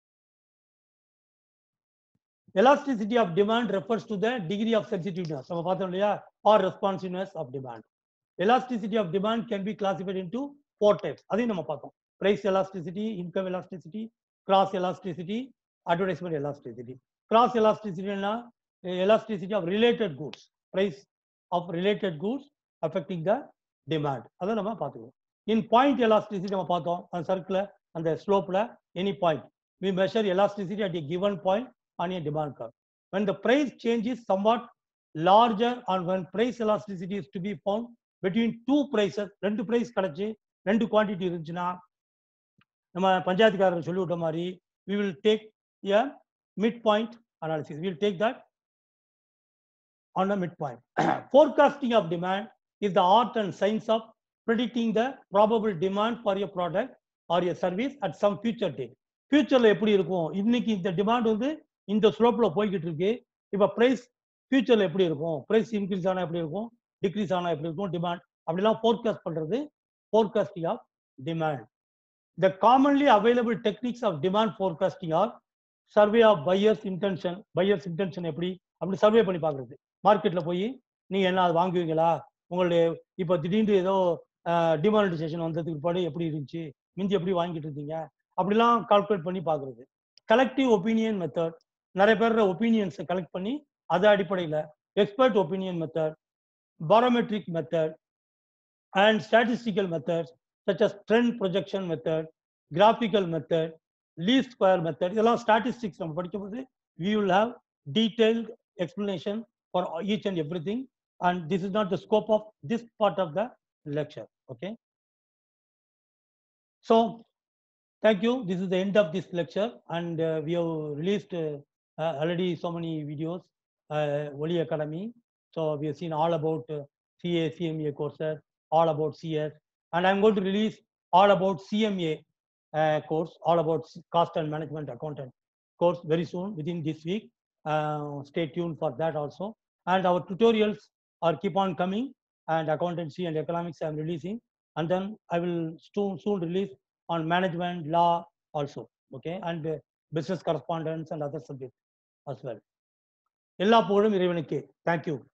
Elasticity of demand refers to the degree of sensitiveness or responsiveness of demand. Elasticity of demand can be classified into 4 types. Adhi nama paathom. Price elasticity, income elasticity, cross elasticity, advertisement elasticity. Cross elasticity na elasticity of related goods. Price of related goods affecting the demand. அதை நம்ம பார்த்துக்குவோம். In point elasticity நம்ம பார்த்தோம். அந்த சர்க்கிள் அந்த ஸ்லோப்ல any point we measure elasticity at a given point on a demand curve. When the price change is somewhat larger and when price elasticity is to be found between two prices, ரெண்டு price கிடைச்சு ரெண்டு குவான்டிட்டி இருந்துச்சுன்னா நம்ம பஞ்சாயத்துக்காரர் சொல்லிவிட்ட மாதிரி we will take a midpoint analysis. We will take that on a midpoint. Forecasting of demand is the art and science of predicting the probable demand for a product or a service at some future date. ஃபியூச்சர்ல எப்படி இருக்கும், இன்னைக்கு இந்த டிமாண்ட் வந்து இந்த ஸ்லோப்ல போய்கிட்டு இருக்கு, இப்போ பிரைஸ் ஃபியூச்சர்ல எப்படி இருக்கும், பிரைஸ் இன்க்ரீஸ் ஆனா எப்படி இருக்கும், டிக்ரீஸ் ஆனா எப்படி இருக்கும் டிமாண்ட், அப்படிலாம் ஃபோர்காஸ்ட் பண்றது forecasting of demand. The commonly available techniques of demand forecasting are survey of buyers intention. Buyers intention எப்படி அப்படி சர்வே பண்ணி பார்க்கறது. மார்க்கெட்ல போய் நீங்க என்ன அது வாங்குவீங்களா, உங்களுடைய இப்போ திடீர்னு ஏதோ டிமானிட்டைசேஷன் வந்ததுக்கு பின்னாடி எப்படி இருந்துச்சு, மிஞ்சி எப்படி வாங்கிட்டு இருந்தீங்க, அப்படிலாம் கால்குலேட் பண்ணி பார்க்கறது. கலெக்டிவ் ஒப்பீனியன் மெத்தட், நிறைய பேர் ஒப்பீனியன்ஸை கலெக்ட் பண்ணி அது அடிப்படையில் expert opinion method, barometric method and statistical method such as trend projection method, graphical method, least square method. இதெல்லாம் ஸ்டாட்டிஸ்டிக்ஸ் நம்ம படிக்கும்போது we will have detailed explanation for each and everything, and this is not the scope of this part of the lecture. Okay, so thank you. This is the end of this lecture, and we have released already so many videos, Oli Academy. So we have seen all about CA CMA courses, all about CS, and I'm going to release all about CMA course, all about cost and management accountant course very soon within this week. Stay tuned for that also. And our tutorials are keep on coming, and accountancy and economics I'm releasing, and then I will soon release on management law also. Okay, and business correspondence and other subjects as well. எல்லா புகழும் இறைவனுக்கே. Thank you.